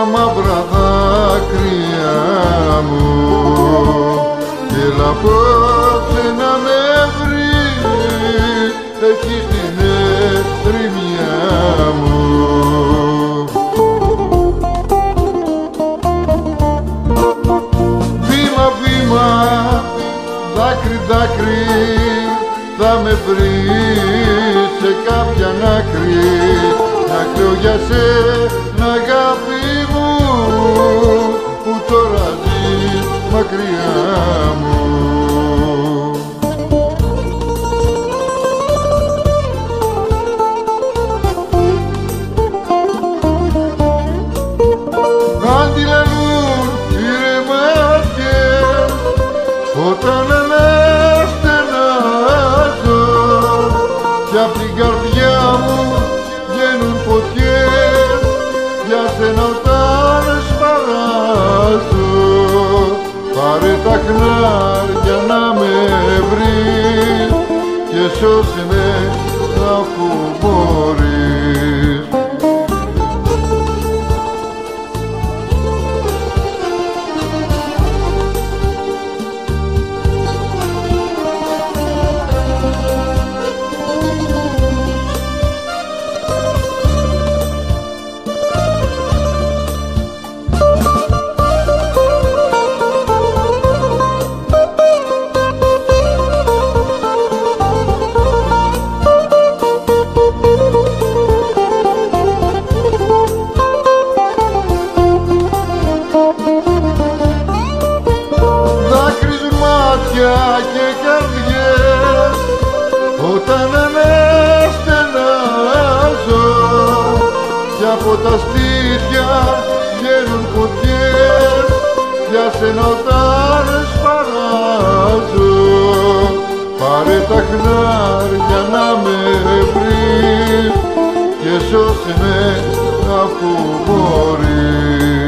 μαύρα δάκρυα μου κι έλα απόψε να με βρεις εκεί στην ερημιά μου. Βήμα, βήμα, δάκρυ, δάκρυ θα με βρεις σε κάποια άκρη να κλαίω για σένα αγάπη μου που τώρα ζεις μακριά μου. Αντιλαλούν οι ρεμάτιες όταν αναστενάζω κι απ' την καρδιά μου βγαίνουν φωτιές για σένα όταν σπαράζω. Πάρε τα χνάρια να με βρεις και σώσε με αφού μπορείς. Και καρδιές όταν αναστενάζω κι από τα στήθια βγαίνουν φωτιές για σένα όταν σπαράζω. Πάρε τα χνάρια να με βρεις και σώσε με αφού μπορείς.